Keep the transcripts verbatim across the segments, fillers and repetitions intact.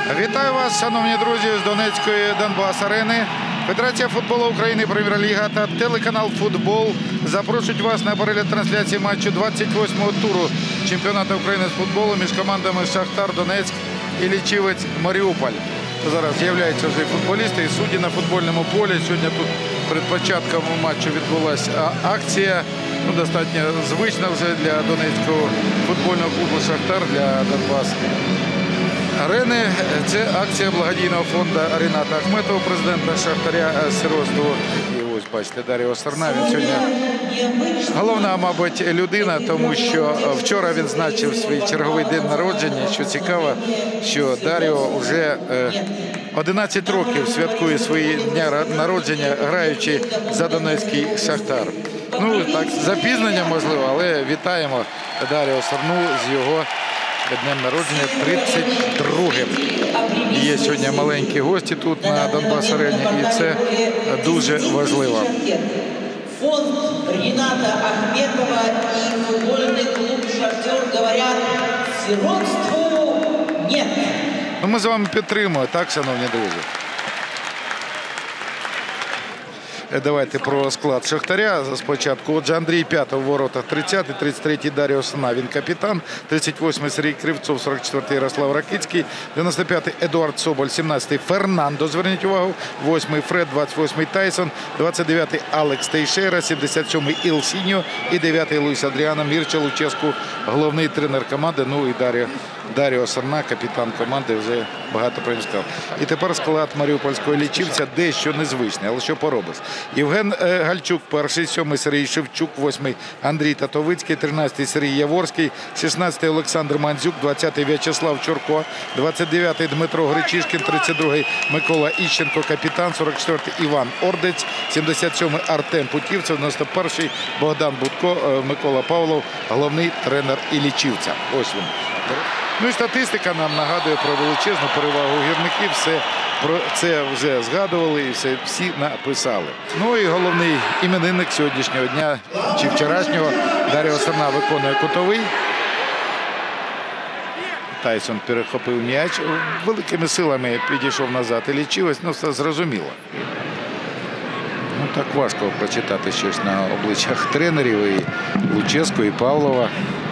Вітаю вас, шановні друзі, з Донецької Донбас-арени. Федерація футболу України, Прем'єр-ліга та телеканал «Футбол» запрошують вас на перегляд трансляції матчу двадцять восьмого туру чемпіонату України з футболу між командами «Шахтар Донецьк» і «Лічівець Маріуполь». Зараз з'являються вже футболісти і судді на футбольному полі. Сьогодні тут перед початком матчу відбулася акція, ну, достатньо звична вже для Донецького футбольного клубу «Шахтар», для Донбас арени. Це акція благодійного фонду Ріната Ахметова, президента Шахтаря Сиротства. І ось бачите, Даріо Сарна. Він сьогодні головна, мабуть, людина, тому що вчора він значив свій черговий день народження. Що цікаво, що Даріо вже одинадцять років святкує свої дня народження, граючи за Донецький Шахтар. Ну, так, запізнення можливо, але вітаємо Даріо Сарну з його днем народження тридцять другим. Є сьогодні маленькі гості тут на Донбас-арені, і це дуже важливо. Фонд Ріната Ахметова і футбольний клуб «Шахтер» говорять: сиротству нет. Ну, ми з вами підтримуємо, так, шановні друзі? Давайте про склад Шахтаря спочатку. Отже, Андрій П'ятов в воротах, тридцятий, тридцять третій Даріо Сарна, він капітан, тридцять восьмий Сергій Кривцов, сорок четвертий Ярослав Ракицький, дев'яносто п'ятий Едуард Соболь, сімнадцятий Фернандо, зверніть увагу, восьмий Фред, двадцять восьмий Тайсон, двадцять дев'ятий Алекс Тейшера, сімдесят сьомий Ілсіньо і дев'ятий Луїс Адріано. Мірча Луческу, головний тренер команди, ну і Даріо, Даріо Сарна, капітан команди, вже багато про нього сказав. І тепер склад маріупольського лічівця дещо незвичний, але що поробиш. Євген Гальчук, перший, сьомий Сергій Шевчук, восьмий Андрій Татовицький, тринадцятий Сергій Яворський, шістнадцятий Олександр Мандзюк, двадцятий В'ячеслав Чурко, двадцять дев'ятий Дмитро Гречишкін, тридцять другий Микола Іщенко, капітан, сорок четвертий Іван Ордець, сімдесят сьомий Артем Путівцев, дев'яносто перший Богдан Будко, Микола Павлов, головний тренер і лічівця. Ось він. Ну і статистика нам нагадує про величезну перевагу гірників. Все про це вже згадували і все, всі написали. Ну і головний іменинник сьогоднішнього дня чи вчорашнього Даріо Сарна виконує кутовий. Тайсон перехопив м'яч. Великими силами підійшов назад і лічилось. Ну, все зрозуміло. Ну, так важко прочитати щось на обличчях тренерів і Луческу, і Павлова.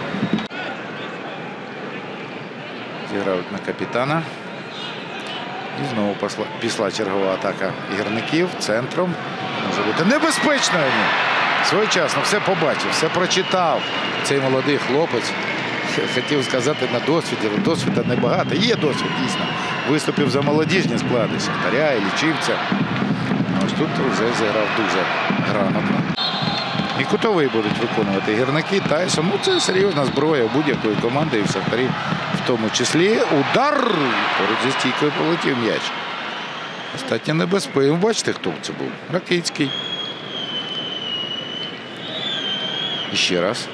Зіграють на капітана. І знову пішла, пішла чергова атака гірників центром. Може бути небезпечною. Своєчасно все побачив, все прочитав. Цей молодий хлопець. Хотів сказати на досвіді, але досвіду небагато. Є досвід, дійсно. Виступив за молодіжні склади Шахтаря і лічівця. Ось тут вже зіграв дуже грамотно. І кутовий будуть виконувати гірники. Тайсон, ну це серйозна зброя будь-якої команди, і в Шахтарі в тому числі. Удар! Поруч зі стійкою полетів м'яч. Достатньо небезпечно. Бачите, хто це був? Ракицький. І ще раз.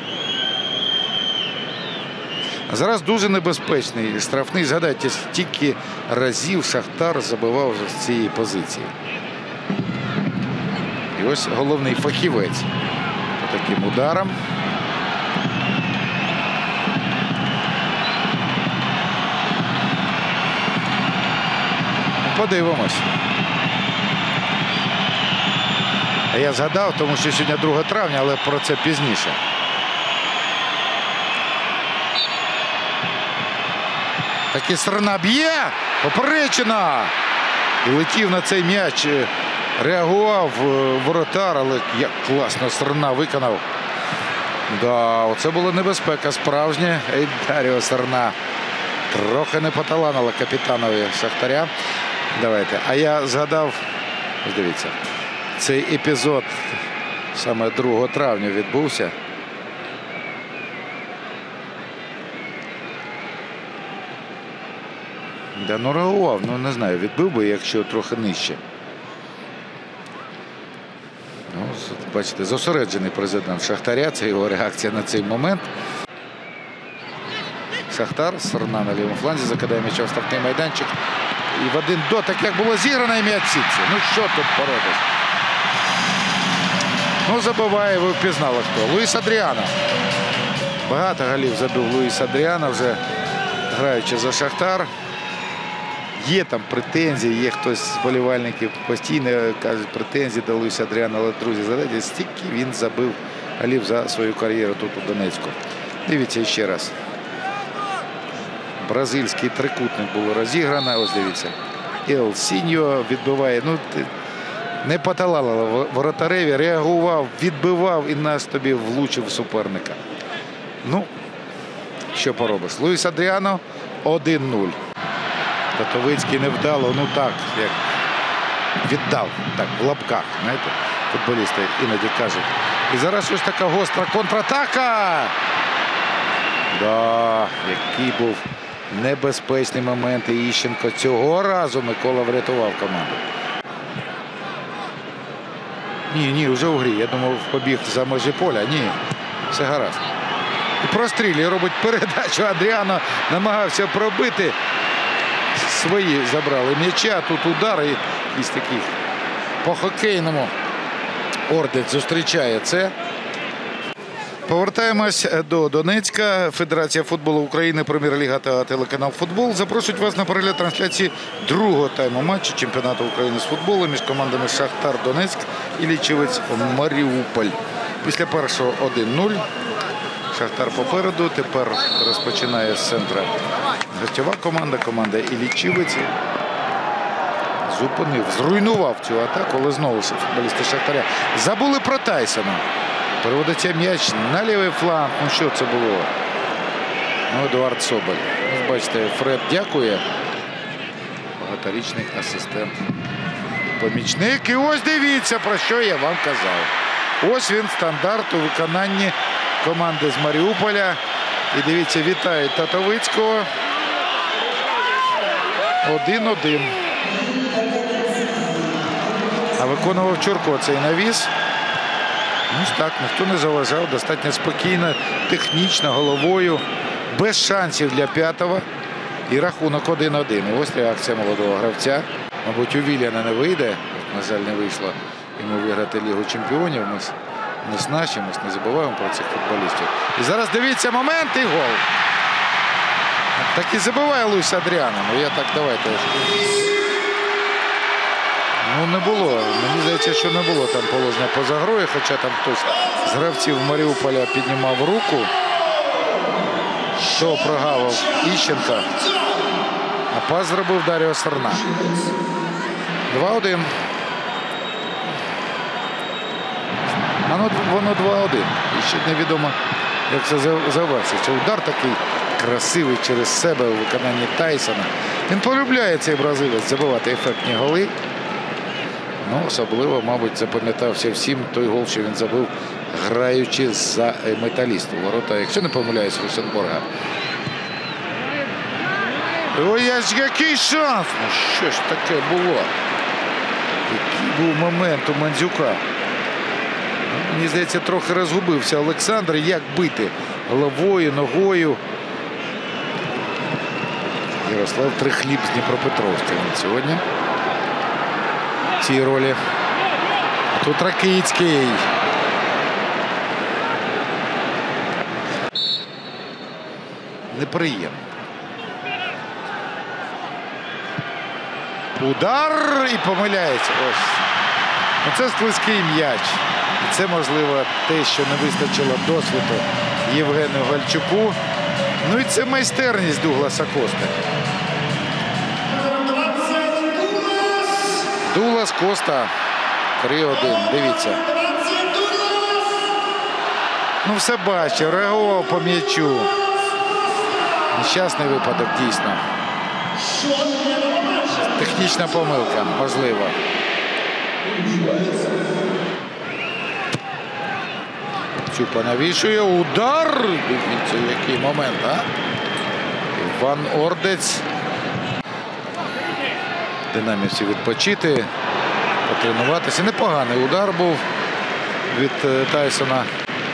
А зараз дуже небезпечний штрафний. Згадайте, стільки разів Шахтар забивав з цієї позиції. І ось головний фахівець по таким ударам. Подивимось. А я згадав, тому що сьогодні друге травня, але про це пізніше. Таки Сарна б'є. Поперечина. І летів на цей м'яч. Реагував воротар, але як класно Сарна виконав. Да, оце була небезпека справжня. І Даріо Сарна трохи не поталанила капітанові Шахтаря. Давайте. А я згадав, дивіться, цей епізод саме другого травня відбувся. Да, ну реагував, ну не знаю, відбив би, якщо трохи нижче. Ну, бачите, зосереджений президент Шахтаря, це його реакція на цей момент. Шахтар, Сарна на лівому фланзі, закидає м'яча в штрафний майданчик. І в один дотик, як було зіграно, і м'яч сітці. Ну що тут поробиш? Ну забиває, ви впізнали хто. Луїс Адріано. Багато голів забив Луїс Адріано, вже граючи за Шахтар. Є там претензії, є хтось з болівальників постійно кажуть претензії до Луїса Адріано. Але, друзі, згадайте, стільки він забив голів за свою кар'єру тут у Донецьку. Дивіться ще раз. Бразильський трикутник було розіграно. Ось дивіться. Ел Сіньо відбиває. Ну, не поталало воротареві, реагував, відбивав і нас тобі влучив суперника. Ну, що поробиш? Луїс Адріано один нуль. Татовицький невдало, ну так, як віддав, так, в лапках, знаєте, футболісти іноді кажуть. І зараз ось така гостра контратака. Да, який був небезпечний момент. І Іщенко цього разу Микола врятував команду. Ні, ні, вже у грі. Я думав, побіг за межі поля. Ні, все гаразд. І прострілює, робить передачу. Адріано намагався пробити. Свої забрали м'яча. Тут удар і якийсь такий по-хокейному. Ордець зустрічає це. Повертаємось до Донецька. Федерація футболу України, Прем'єр-ліга та телеканал «Футбол» запрошують вас на перегляд трансляції другого тайму матчу чемпіонату України з футболу між командами «Шахтар Донецьк» і Лічівець Маріуполь. Після першого один нуль. Шахтар попереду. Тепер розпочинає з центра гостьова команда. Команда Іллічівець. Зупинив, зруйнував цю атаку, але знову футболісти Шахтаря забули про Тайсона. Переводиться м'яч на лівий фланг. Ну що це було? Ну, Едуард Соболь. Ось бачите, Фред дякує. Багаторічний асистент. Помічник. І ось дивіться, про що я вам казав. Ось він, стандарт у виконанні команди з Маріуполя. І дивіться, вітають Татовицького. один один. А виконував Чурко цей навіс. Ну так, ніхто не заважав. Достатньо спокійно, технічно, головою. Без шансів для п'ятого. І рахунок один один. І ось реакція молодого гравця. Мабуть, у Вільяна не вийде. На жаль, не вийшло йому виграти Лігу чемпіонів. Ми не значимось, не забуваємо про цих футболістів. І зараз дивіться момент і гол. Так і забиває Луїс Адріано. Ну я так, давайте. Ну не було. Мені здається, що не було там положення поза грою, хоча там хтось з гравців Маріуполя піднімав руку. Що прогавив Іщенка. А пас зробив Даріо Серна. два один. А ну, воно два один. І ще невідомо, як це завершиться. Удар такий красивий через себе у виконанні Тайсона. Він полюбляє цей бразилець забивати ефектні голи. Ну, особливо, мабуть, запам'ятався всім той гол, що він забив, граючи за Металіст у ворота, якщо не помиляюсь, Русенбурга. Ой, який шанс! Ну, що ж таке було? Який був момент у Мандзюка. Мені здається, трохи розгубився Олександр. Як бити? Головою, ногою. Ярослав Трихліб з Дніпропетровська сьогодні в цій ролі. А тут Ракицький. Неприємно. Удар і помиляється. Ось. Оце склизький м'яч. І це, можливо, те, що не вистачило досвіду Євгену Гальчуку. Ну і це майстерність Дугласа Кости. Дуглас Коста. три один. Дивіться. Ну все бачив. Реагував по м'ячу. Нещасний випадок, дійсно. Технічна помилка, можливо. Цюпа навішує. Удар! Дивіться, який момент, а? Іван Ордець. Динамівці відпочити, потренуватися. Непоганий удар був від Тайсона.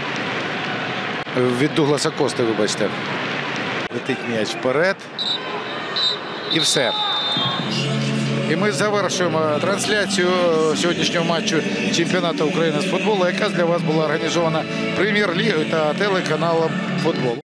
Від Дугласа Кости, вибачте. Летить м'яч вперед. І все. І ми завершуємо трансляцію сьогоднішнього матчу чемпіонату України з футболу, яка для вас була організована Прем'єр-лігою та телеканалом «Футбол».